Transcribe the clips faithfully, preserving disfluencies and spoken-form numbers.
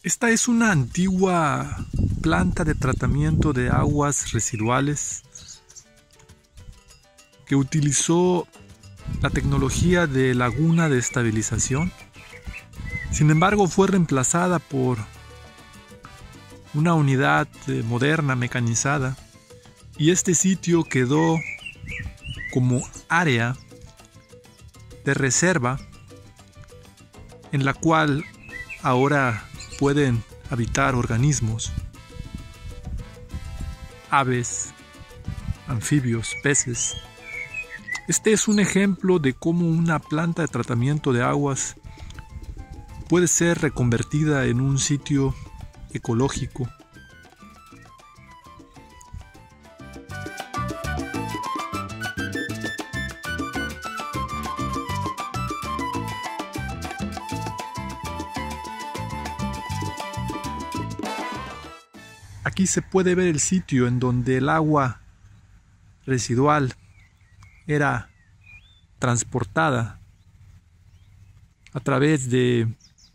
Esta es una antigua planta de tratamiento de aguas residuales que utilizó la tecnología de laguna de estabilización. Sin embargo, fue reemplazada por una unidad moderna mecanizada y este sitio quedó como área de reserva en la cual ahora pueden habitar organismos, aves, anfibios, peces. Este es un ejemplo de cómo una planta de tratamiento de aguas puede ser reconvertida en un sitio ecológico. Aquí se puede ver el sitio en donde el agua residual era transportada a través de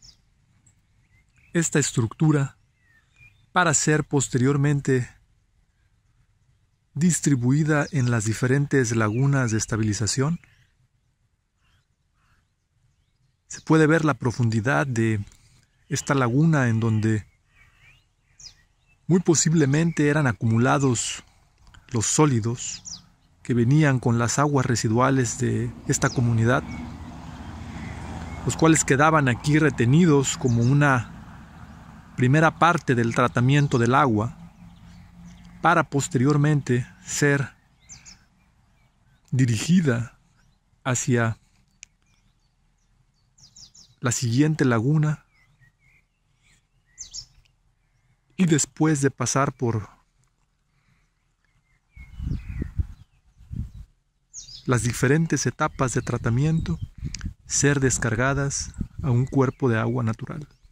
esta estructura para ser posteriormente distribuida en las diferentes lagunas de estabilización. Se puede ver la profundidad de esta laguna en donde muy posiblemente eran acumulados los sólidos que venían con las aguas residuales de esta comunidad, los cuales quedaban aquí retenidos como una primera parte del tratamiento del agua para posteriormente ser dirigida hacia la siguiente laguna y después de pasar por las diferentes etapas de tratamiento, ser descargadas a un cuerpo de agua natural.